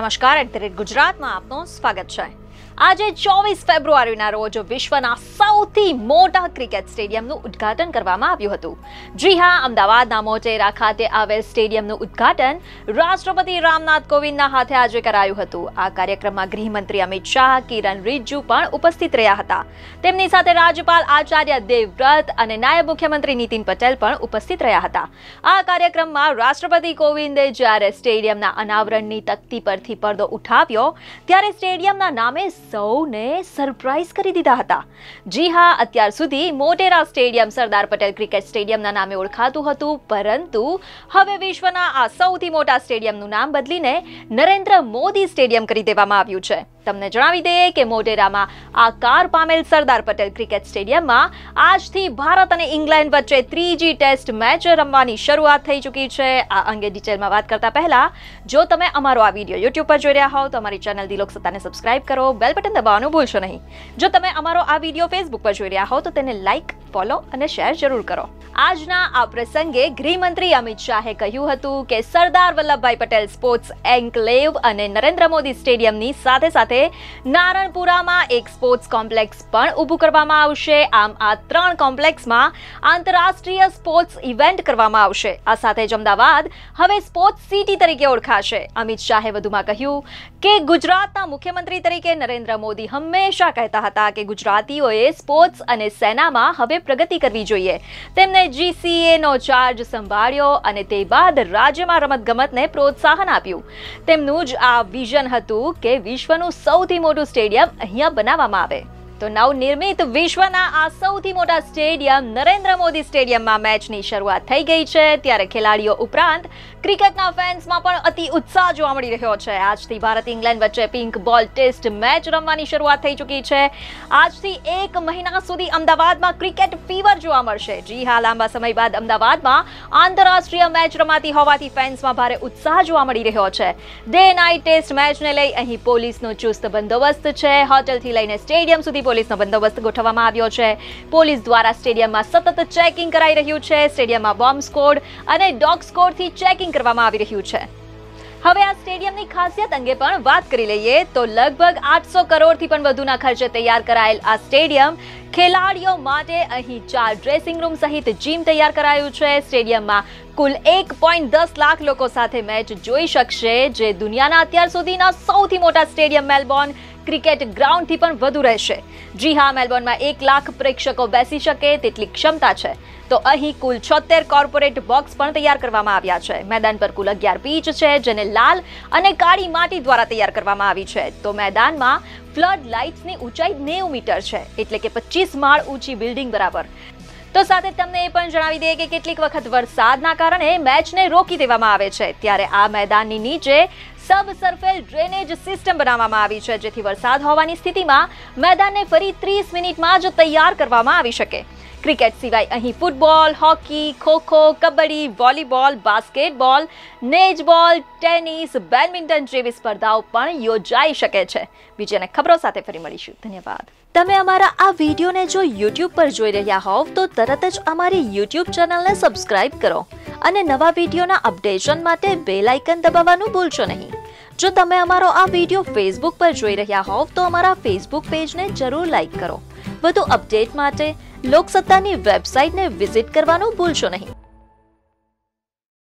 નમસ્કાર ગુજરાતમાં આપનું સ્વાગત છે। આજે 24 ફેબ્રુઆરીના રોજ વિશ્વના સૌથી મોટા ક્રિકેટ સ્ટેડિયમનું ઉદ્ઘાટન કરવામાં આવ્યું હતું। જી હા, અમદાવાદના મોટેરા ખાતે આવેલ સ્ટેડિયમનું ઉદ્ઘાટન રાષ્ટ્રપતિ રામનાથ કોવિંદના હાથે આજે કરાયું હતું। આ કાર્યક્રમમાં ગૃહમંત્રી અમિત શાહ, કિરણ રિજિજુ પણ ઉપસ્થિત રહ્યા હતા। તેમની સાથે રાજ્યપાલ આચાર્ય દેવવ્રત અને નાયબ મુખ્યમંત્રી નીતિન પટેલ પણ ઉપસ્થિત રહ્યા હતા। આ કાર્યક્રમમાં રાષ્ટ્રપતિ કોવિંદે જ્યારે સ્ટેડિયમના અનાવરણની તકતી પરથી પડદો ઉઠાવ્યો ત્યારે સ્ટેડિયમના નામે સૌને સરપ્રાઈઝ કરી દીધા હતા। જી હા, અત્યાર સુધી મોટેરા સ્ટેડિયમ સરદાર પટેલ ક્રિકેટ સ્ટેડિયમના નામે ઓળખાતું હતું, પરંતુ હવે વિશ્વના આ સૌથી મોટા સ્ટેડિયમનું નામ બદલીને નરેન્દ્ર મોદી સ્ટેડિયમ કરી દેવામાં આવ્યું છે। તમને જણાવી દઈએ કે મોટેરામાં આકાર પામેલ સરદાર પટેલ ક્રિકેટ સ્ટેડિયમમાં આજથી ભારત અને ઇંગ્લેન્ડ વચ્ચે ત્રીજી ટેસ્ટ મેચ રમવાની શરૂઆત થઈ ચૂકી છે। આ અંગે ડિટેલમાં વાત કરતા પહેલા જો તમે અમારો આ વિડીયો યુટ્યુબ પર જોઈ રહ્યા હોવ તો અમારી ચેનલ દિલોક સત્તાને સબસ્ક્રાઇબ કરો, બેલ બટન દબાવવાનું ભૂલશો નહીં। જો તમે અમારો આ વિડીયો ફેસબુક પર જોઈ રહ્યા હોવ તો તેને લાઇક, ફોલો અને શેર જરૂર કરો। આજના આ પ્રસંગે ગૃહમંત્રી અમિત શાહે કહ્યું હતું કે સરદાર વલ્લભભાઈ પટેલ સ્પોર્ટ્સ એન્કલેવ અને નરેન્દ્ર મોદી સ્ટેડિયમની સાથે સાથે નારણપુરામાં એક સ્પોર્ટ્સ કોમ્પ્લેક્સ પણ ઊભું કરવામાં આવશે। આમ આ ત્રણ કોમ્પ્લેક્સમાં આંતરરાષ્ટ્રીય સ્પોર્ટ્સ ઇવેન્ટ કરવામાં આવશે। આ સાથે જ અમદાવાદ હવે સ્પોર્ટ્સ સિટી તરીકે ઓળખાશે। અમિત શાહે વધુમાં કહ્યું કે ગુજરાતના મુખ્યમંત્રી તરીકે નરેન્દ્ર મોદી હંમેશા કહેતા હતા કે ગુજરાતીઓએ સ્પોર્ટ્સ અને સેનામાં હવે પ્રગતિ કરવી જોઈએ। તેમને GCA નો ચાર્જ સંભાળ્યો અને તે બાદ રાજ્યમાં રમતગમતને પ્રોત્સાહન આપ્યું। તેમનું જ આ વિઝન હતું કે વિશ્વનું સૌથી મોટું સ્ટેડિયમ અહીંયા બનાવવામાં આવે। તો નવનિર્મિત વિશ્વના આ સૌથી મોટા સ્ટેડિયમ નરેન્દ્ર મોદી સ્ટેડિયમમાં મેચની શરૂઆત થઈ ગઈ છે, ત્યારે ખેલાડીઓ ઉપરાંત ક્રિકેટના ફેન્સમાં પણ અતિ ઉત્સાહ જોવા મળી રહ્યો છે। આજથી ભારત ઇંગ્લેન્ડ વચ્ચે પિંક બોલ ટેસ્ટ મેચ રમવાની શરૂઆત થઈ ચૂકી છે। આજથી 1 મહિના સુધી અમદાવાદમાં ક્રિકેટ ફીવર જોવા મળશે। જી હા, લાંબા સમય બાદ અમદાવાદમાં આંતરરાષ્ટ્રીય મેચ રમાતી હોવાથી ફેન્સમાં ભારે ઉત્સાહ જોવા મળી રહ્યો છે। ડે નાઇટ ટેસ્ટ મેચને લઈ અહીં પોલીસનો ચુસ્ત બંદોબસ્ત છે। હોટલથી લઈને સ્ટેડિયમ સુધી પોલીસનો બંદોબસ્ત ગોઠવવામાં આવ્યો છે। પોલીસ દ્વારા સ્ટેડિયમમાં સતત ચેકિંગ કરાઈ રહ્યું છે। સ્ટેડિયમમાં બોમ્બ સ્ક્વોડ અને ડોગ સ્ક્વોડથી ચેકિંગ કરવામાં આવી રહ્યું છે। હવે આ સ્ટેડિયમની ખાસિયત અંગે પણ વાત કરી લઈએ તો લગભગ 800 કરોડથી પણ વધુના ખર્ચે તૈયાર કરાયેલ આ સ્ટેડિયમ ખેલાડીઓ માટે અહીં 4 ડ્રેસિંગ રૂમ સહિત જીમ તૈયાર કરાયું છે। સ્ટેડિયમમાં કુલ 1.10 લાખ લોકો સાથે મેચ જોઈ શકશે, જે દુનિયાના અત્યાર સુધીના સૌથી મોટા સ્ટેડિયમ મેલબોર્ન ક્રિકેટ ગ્રાઉન્ડથી પણ વધુ રહેશે। જી હા, મેલબોર્નમાં 1 લાખ પ્રેક્ષકો બેસી શકે તેટલી ક્ષમતા છે। તો અહીં કુલ 76 કોર્પોરેટ બોક્સ પણ તૈયાર કરવામાં આવ્યા છે। મેદાન પર કુલ 11 પીચ છે, જેને લાલ અને કાળી માટી દ્વારા તૈયાર કરવામાં આવી છે। તો મેદાનમાં ફ્લડ લાઇટ્સની ઊંચાઈ 90 મીટર છે, એટલે કે 25 માળ ઊંચી બિલ્ડિંગ બરાબર। તો સાથે તમને એ પણ જણાવી દઈએ કે કેટલીક વખત વરસાદના કારણે મેચને રોકી દેવામાં આવે છે, ત્યારે આ મેદાનની નીચે સબસર્ફેલ ડ્રેનેજ સિસ્ટમ બનાવવામાં આવી છે, જેથી વરસાદ હોવાની સ્થિતિમાં મેદાનને ફરી 30 મિનિટમાં જ તૈયાર કરવામાં આવી શકે। ક્રિકેટ સિવાય અહીં football, hockey, kho kho, kabaddi, volleyball, basketball, netball, tennis, badminton જેવી સ્પર્ધાઓ પણ યોજાઈ શકે છે। બીજી અને ખબરો સાથે ફરી મળીશું। ધન્યવાદ। તમે અમારા આ વિડીયોને જો યુટ્યુબ પર જોઈ રહ્યા હોવ તો તરત જ અમારી યુટ્યુબ ચેનલને સબસ્ક્રાઇબ કરો અને નવા વિડીયોના અપડેશન માટે બેલ આઇકન દબાવવાનું ભૂલશો નહીં। જો તમે અમારો આ વિડીયો ફેસબુક પર જોઈ રહ્યા હોવ તો અમારા ફેસબુક પેજને જરૂર લાઇક કરો। વધુ અપડેટ માટે લોકસત્તાની વેબસાઇટને વિઝિટ કરવાનું ભૂલશો નહીં।